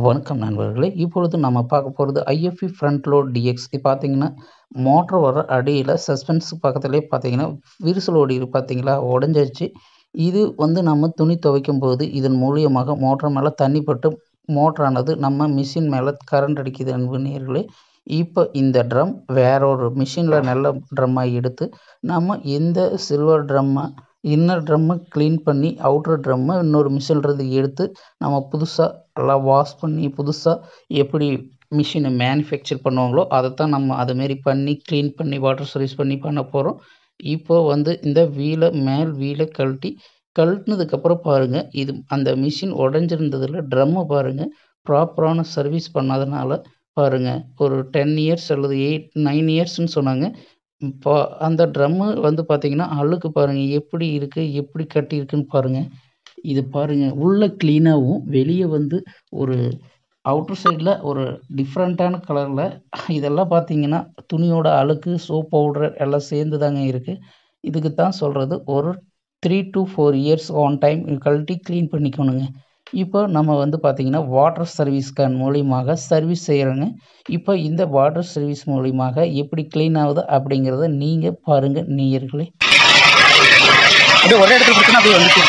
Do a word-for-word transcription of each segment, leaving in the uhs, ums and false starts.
வணக்கம் நண்பர்களே. இப்பொழுது நம்ம பார்க்க போகிறது I F B front load D X. இது பார்த்தீங்கன்னா மோட்டர் வர அடியில் சஸ்பென்ஸ் பக்கத்துலேயே பார்த்தீங்கன்னா விரிசல் ஓடி பார்த்தீங்களா உடஞ்சிருச்சு. இது வந்து நம்ம துணி துவைக்கும் போது இதன் மூலியமாக மோட்டர் மேலே தண்ணி பட்டு மோட்டரானது நம்ம மிஷின் மேலே கரண்ட் அடிக்குது அன்பு நேயர்களே. இப்போ இந்த ட்ரம் வேற ஒரு மிஷினில் நல்ல ட்ரம்மாக எடுத்து நம்ம இந்த சில்வர் ட்ரம்மை இன்னர் ட்ரம்மை க்ளீன் பண்ணி அவுட்டர் ட்ரம்மை இன்னொரு மிஷின்லேருந்து எடுத்து நம்ம புதுசாக எல்லாம் வாஷ் பண்ணி புதுசாக எப்படி மிஷினை மேனுஃபேக்சர் பண்ணுவாங்களோ அதை தான் நம்ம அதுமாரி பண்ணி க்ளீன் பண்ணி வாட்டர் சர்வீஸ் பண்ணி பண்ண போகிறோம். இப்போ வந்து இந்த வீலை மேல் வீலை கழட்டி கழட்டினதுக்கப்புறம் பாருங்கள், இது அந்த மிஷின் உடஞ்சிருந்ததில் ட்ரம்மை பாருங்கள் ப்ராப்பரான சர்வீஸ் பண்ணாதனால பாருங்கள் ஒரு டென் இயர்ஸ் அல்லது எயிட் நைன் இயர்ஸ்ன்னு சொன்னாங்க. இப்போ அந்த ட்ரம்மு வந்து பார்த்திங்கன்னா அழுக்கு பாருங்கள் எப்படி இருக்குது, எப்படி கட்டியிருக்குன்னு பாருங்கள். இது பாருங்கள் உள்ளே க்ளீனாகவும் வெளியே வந்து ஒரு அவுட்டர் சைடில் ஒரு டிஃப்ரெண்ட்டான கலரில் இதெல்லாம் பார்த்திங்கன்னா துணியோட அழுக்கு சோப் பவுடர் எல்லாம் சேர்ந்து தாங்க இருக்குது. இதுக்கு தான் சொல்கிறது ஒரு three to four years on time கழட்டி க்ளீன் பண்ணிக்கணுங்க. இப்போ நம்ம வந்து பார்த்திங்கன்னா வாட்டர் சர்வீஸ் கேன் மூலியமாக சர்வீஸ் செய்கிறோங்க. இப்போ இந்த வாட்டர் சர்வீஸ் மூலியமாக எப்படி க்ளீன் ஆகுது அப்படிங்கிறத நீங்கள் பாருங்கள் நேயர்களே. அப்படியே ஒரே இடத்துல பிரச்சனை அப்படியே வந்துச்சு.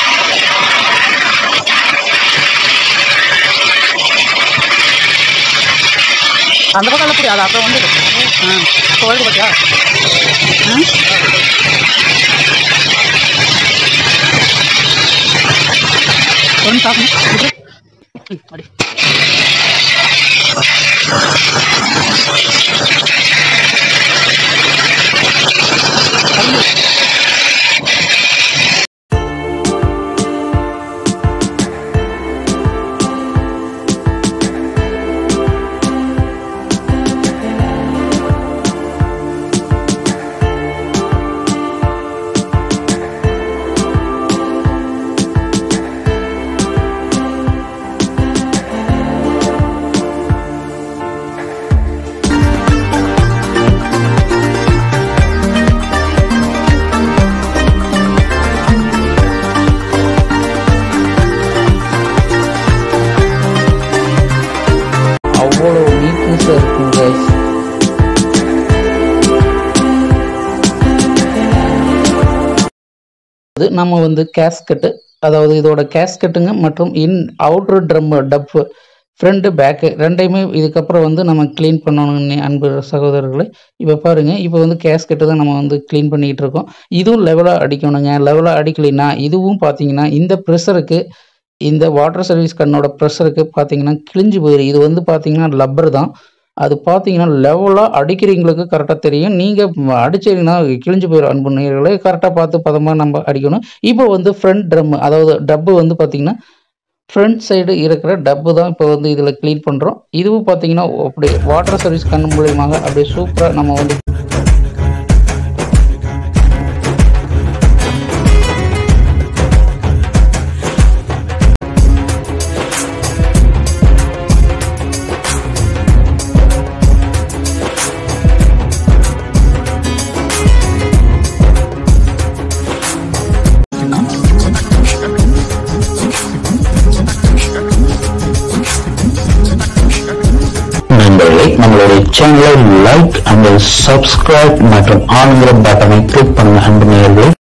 அந்த பக்கம் புரியாது அப்புறம் வந்து இப்போ வருது பார்த்தியா ஒன்று சாப்பிடும் அடி அவ்வளோ நீட்னஸாக இருக்கும் கைஸ். நம்ம வந்து கேஸ்கட்டு அதாவது இதோட கேஸ்கட்டுங்க மற்றும் in outer drum tub front back ரெண்டையுமே இதுக்கப்புறம் வந்து நம்ம க்ளீன் பண்ணணும்னு அன்பு சகோதரர்களே. இப்போ பாருங்கள், இப்போ வந்து கேஸ்கெட்டு தான் நம்ம வந்து க்ளீன் பண்ணிக்கிட்டு இருக்கோம். இதுவும் லெவலாக அடிக்கணுங்க. லெவலாக அடிக்கலைன்னா இதுவும் பார்த்தீங்கன்னா இந்த ப்ரெஷருக்கு இந்த வாட்டர் சர்வீஸ் கண்ணோட ப்ரெஷருக்கு பார்த்தீங்கன்னா கிழிஞ்சு போயிடும். இது வந்து பார்த்தீங்கன்னா லப்பர் தான். அது பார்த்தீங்கன்னா லெவலாக அடிக்கிறவங்களுக்கு கரெக்டாக தெரியும். நீங்கள் அடிச்சிங்கன்னா கிழிஞ்சு போயிடும் அன்பு நேயர்களே. கரெக்டாக பார்த்து பதமாக நம்ம அடிக்கணும். இப்போ வந்து ஃப்ரண்ட் ட்ரம் அதாவது டப்பு வந்து பார்த்தீங்கன்னா ஃப்ரண்ட் சைடு இருக்கிற டப்பு தான் இப்போ வந்து இதில் க்ளீன் பண்ணுறோம். இதுவும் பார்த்தீங்கன்னா அப்படியே வாட்டர் சர்வீஸ் கண் மூலியமாக அப்படியே சூப்பராக நம்ம வந்து நம்மளுடைய சேனலை லைக் அண்ட் சப்ஸ்கிரைப் மற்றும் ஆன்கிற பட்டனை கிளிக் பண்ணுங்க அன்பு நேயர்களே.